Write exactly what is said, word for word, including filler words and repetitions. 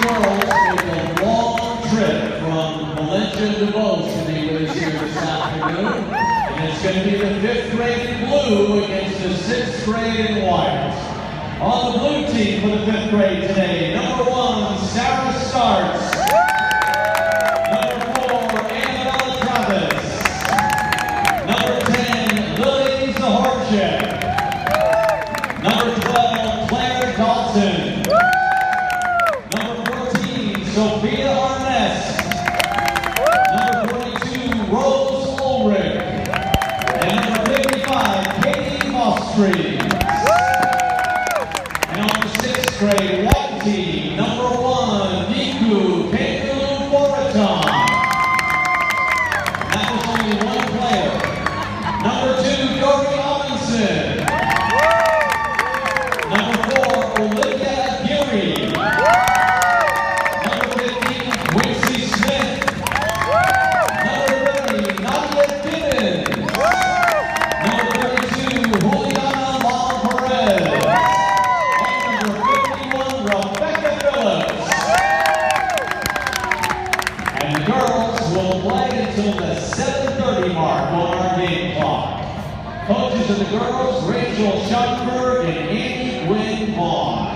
girls make a long trip from Valencia to Bows to be with us here this afternoon. And it's going to be the fifth grade in blue against the sixth grade in white. On the blue team for the fifth grade today, number one, Sarah Starts. Number four, Annabella Travis. Number ten, Lily Zahorchik. Number twelve, Claire Dalton. Number fourteen, Sophia Arnest. Number forty-two, Rose Ulrich. And number fifty-five, Katie Mostrey. And on the sixth grade white team, number one, Niku Kangaroo Boraton. That was only one player. Number two, Dory Amundsen. Number four, Olivia Geary. Number fifteen, Quincy Smith. Number thirty, Nadia Gibbons. Number thirty-two, Juliana Long Perez. And number fifty-one, Rebecca Phillips. And the girls will play until the seven thirty mark on our game clock. Coaches of the girls, Rachel Schuckberg and Annie Gwynn Vaughn.